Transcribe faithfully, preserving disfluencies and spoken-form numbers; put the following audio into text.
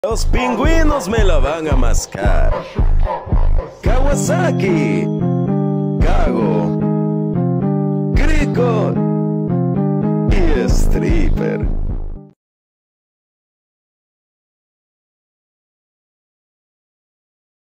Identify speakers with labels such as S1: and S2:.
S1: Los pingüinos me la van a mascar. Kawasaki, Gago, Crico y Stripper.